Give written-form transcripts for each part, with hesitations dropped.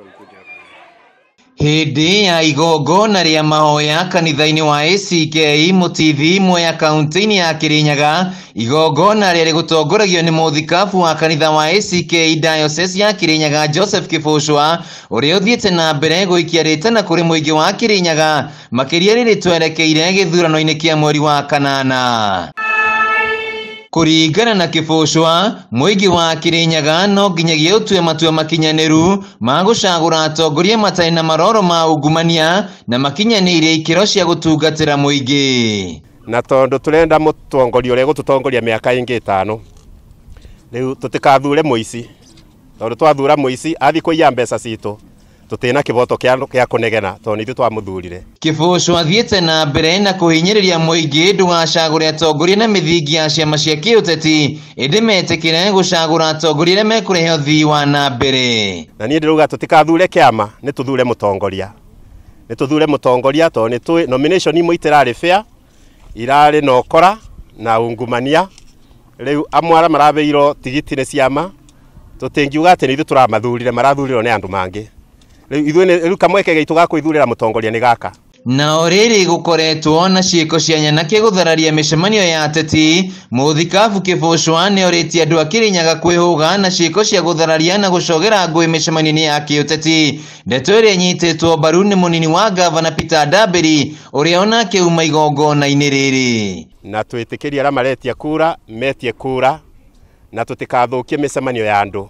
Hindi ya igongona ria mahoya kanitha-ini wa ACK Mutithi Mwea kaunti-ini ya Kirinyaga. Igongona ria rigutongoragio ni muthikabu wa kanitha wa ACK Diocese ya Kirinyaga Joseph Kibuchwa, uria uthiete na mbere guikia ritana kuri muingi wa Kirinyaga makiria riri twerekeire githurano-ini kia mweri wa kanana. Kuringana na Kibuchwa, muingi wa Kirinyaga no nginyagia utue matua makinyaniru ma gucagura atongoria matari na maroro ma ungumania na makinyaniire ikiro cia gutungatira muingi. Na tondu turenda mutongoria uria gututongoria miaka ingi 5 riu tutikathure muici, tondu twathura muici athi kuiya mbeca citu tutina kiboto kia kunegena tondu ithu twamuthurire. Kibuchwa athiete na mbere na kuhinyiriria muingi ndugacagure atongoria na mithingi ya ciama cia kiuteti indi metikire gucagura atongoria aria mekurehe uthii wa na mbere. Na nie ndiruga tutikathure kiama, ni tuthure mutongoria, ni tuthure mutongoria tondu ni nomination imwe itirari fair, irari nokora na ungumania. Riu amwara marabeiro tigiti ni ciama tutingiuga ati ni ithu turamathurire, marathurirwo ni andu mangi. Riu kamweke gaitu ga kwithurira mutongoria ni gaka. Na oriri gukoretwo na ciiko cia nyanake guthararia micemanio ya ateti, muthikabu Kibuchwa ni oritie andu a Kirinyaga kwihuga na ciiko cia guthararia na gucogera ngui micemanio-ini ya kiuteti. Ndeto iria nyititwo mbaru ni munini wa gavana Peter Ndambiri uria ona kiuma igongona-ini riri. Na twitikiria aria maretia kura metie kura, na tutikathukie micemanio ya andu,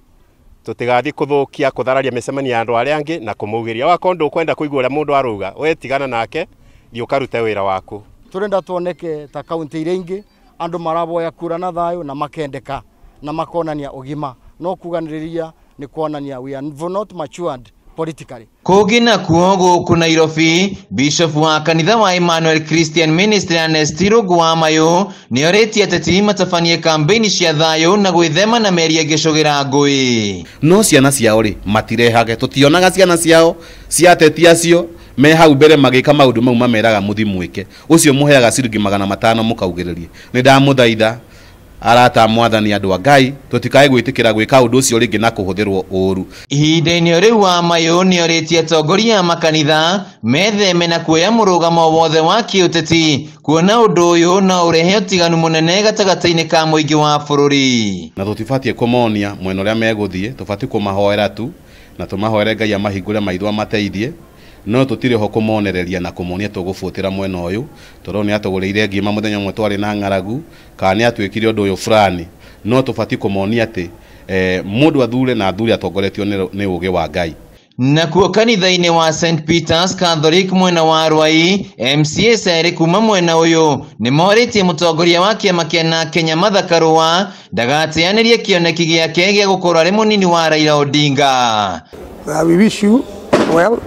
tutigathi kuthukia kuthararia micemanio ya andu aria angi na kumugiria wakondu kwenda kuigua uria mundu aruga we tigana nake thi ukarute wira waku. Turenda tuoneke ta kaunti iria ingi andu maraboya kura na thayu na makendeka na makonania ugima, no kuganiriria ni kuonania we are not matured politically. Kugi na kuo guku Nairobi, Bishop wa kanitha wa Emmanuel Christian Ministry Ernest Rugwamayo ni oritie ateti matabanie kampeini cia thayu na gwithema na meria ngicogera ngui. No ciana ciao ri matirehage, tutionaga ciana ciao cia ateti acio me hau mbere magika maundu mau mameraga muthi mwike ucio muheaga ciringi 500 mukaugiririe. Ni ndamuthaitha arata mwathani andu a Ngai tutikae gwitikira gwika undu ucio ringi na kuhuthirwo uru. Ihinda-ini riu Wamayo ni oritie atongoria makanitha metheme na kuoya murugamo wothe wa kiuteti kuona undu uyu na urehe utiganu munene gatagati-ini ka muingi wa bururi. Na tutibatie kumonia mwena uria meguthie, tubatie kumahoera tu na tumahoere Ngai amahingure maitho amateithie, no tutire ho kumonereria na kumuonia tugubutira mwena uyu turone atuguriire ngima muthenya umwe twari na ngaragu kana atwikire undu uyu fulani, no tubati kumuonia ati mundu athure na athure atongoretio ni uge wa Ngai. Nakuo kanitha-ini wa St Peter's Catholic mwena wa Rwai, MCA Seri kuma mwena uyu ni moritie mutongoria wa kiama kia Kenya Martha Karua ndagateanirie kioneki giake gia gukorwo ari munini wa Raila Odinga. We wish you well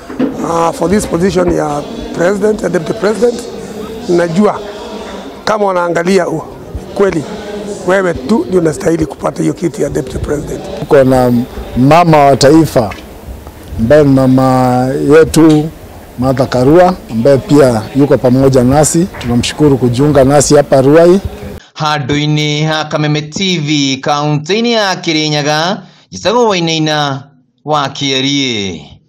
for this position ya president and deputy president. Najua kama wanaangalia kweli wewe tu ndio unastahili kupata hiyo kiti ya deputy president. Tuko na mama wa taifa ambaye mama yetu Martha Karua ambaye pia yuko pamoja nasi. Tunamshukuru kujiunga nasi hapa Ruai. Handu-ini ha Kameme TV kaunti-ini ya Kirinyaga, Gisago Wainaina wa Kierie.